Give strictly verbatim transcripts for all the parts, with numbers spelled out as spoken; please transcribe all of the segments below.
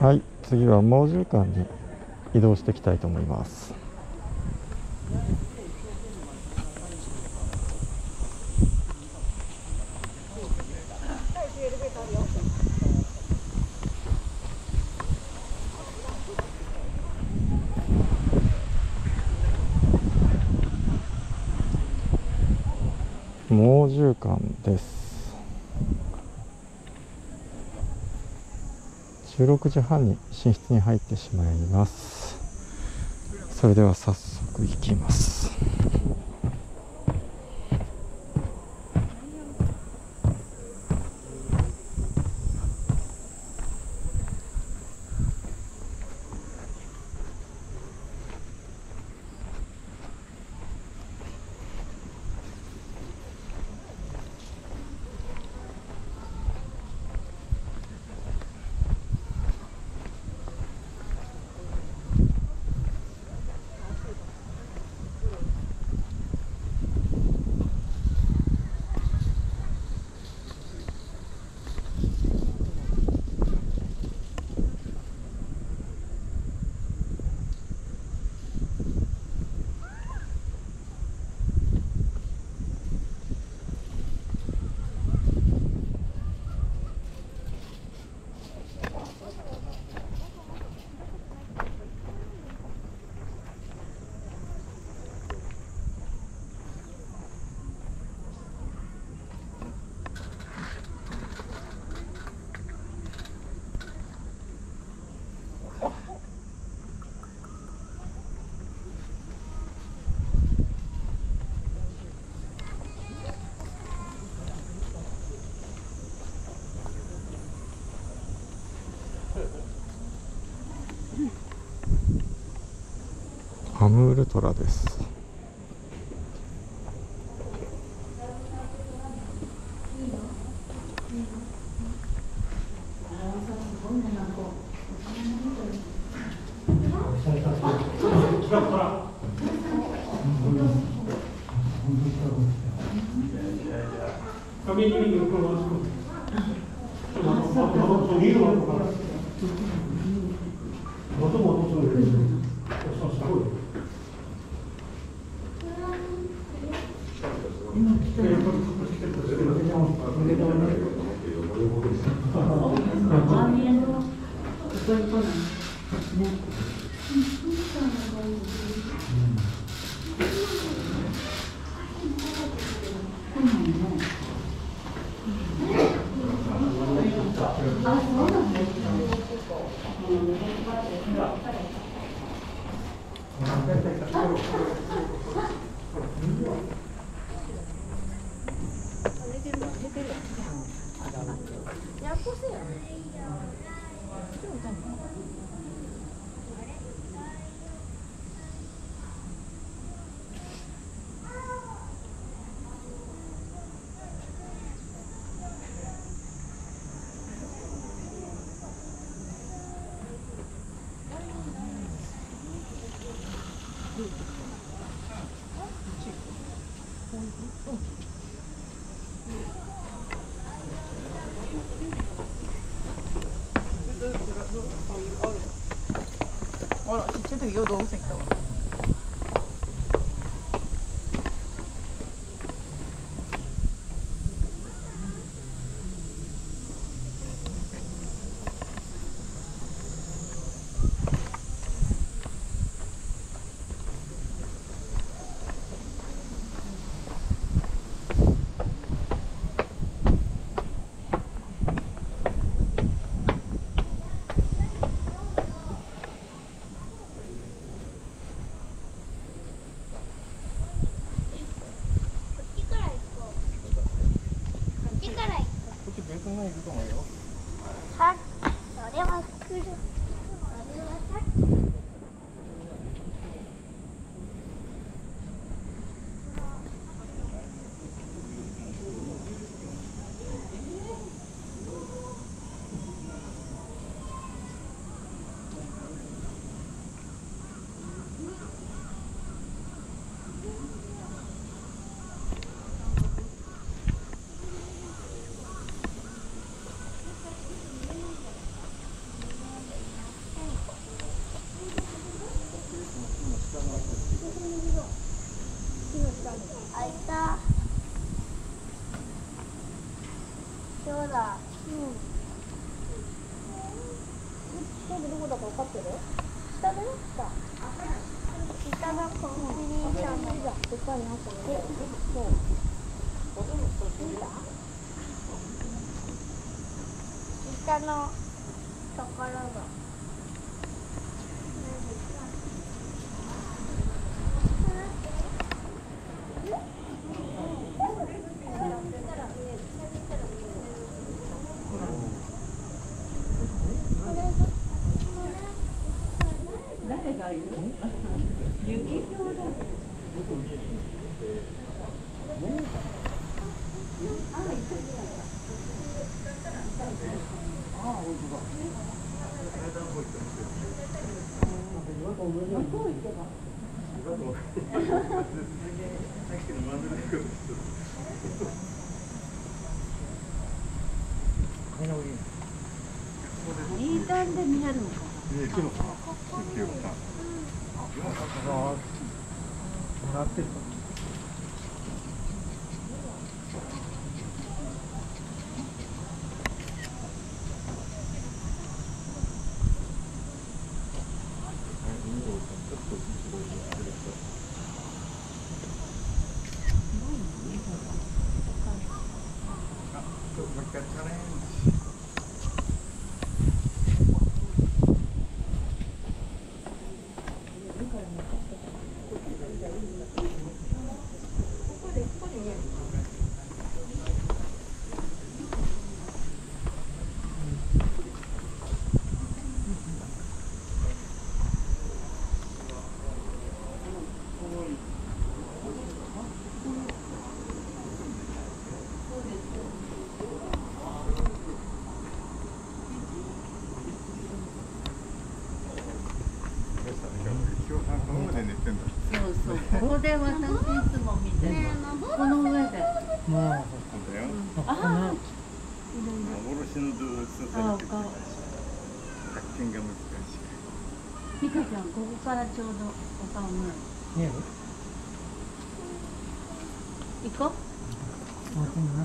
はい、次は猛獣館に移動していきたいと思います。猛獣館です。じゅうろくじはんに寝室に入ってしまいます。それでは早速行きます。アムールトラです。 あら、ちっちゃい時よう動物園来たわ。 さ、それは来る。それはさ。 でどこだか分かってる？下だよ、下。下がコンビニーションのでっかいなと思って。そう。見た？下のところが。 誰がいる？雪氷だ。いい感じで見えるのかな。 見えるのかな。雪をさ。狙ってるか。 そうそう、ここで私いつも見てる。この上で。 もう。 ああ。 幻の動物とされてる。発見が難しい。 ミカちゃん、ここからちょうどお顔見える。 見える？ 行こう。 あ、そうだな。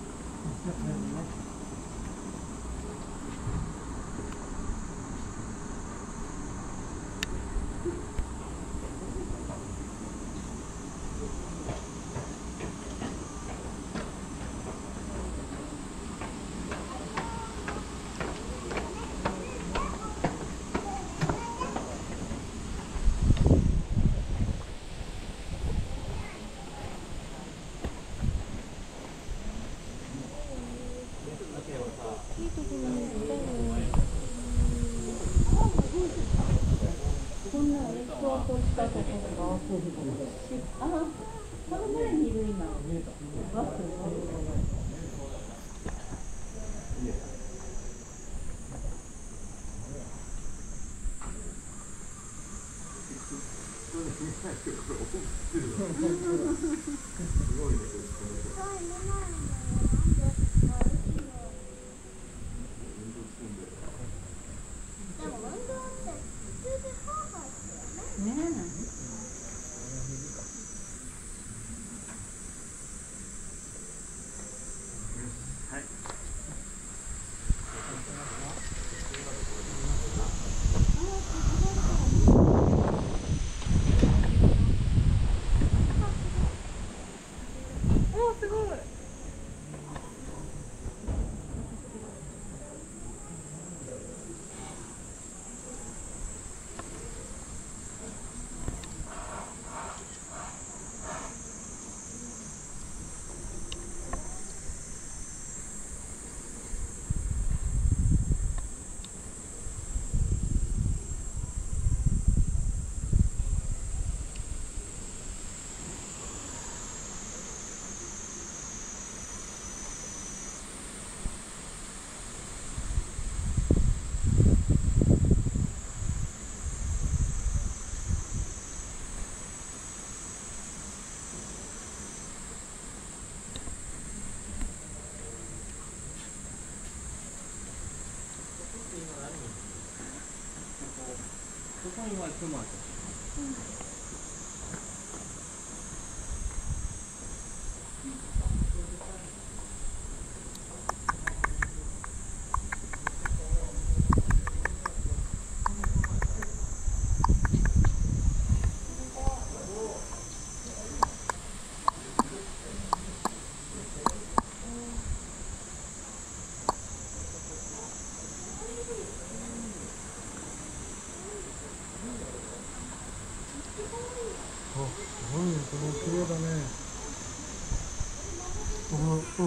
こんなエレクトーとしたところがああ、この前にいる今。わ、すごい。ねえ。 お、すごい。 ここにはトマト。 綺麗だね。うんうん。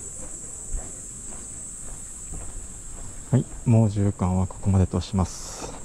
はい、猛獣館はここまでとします。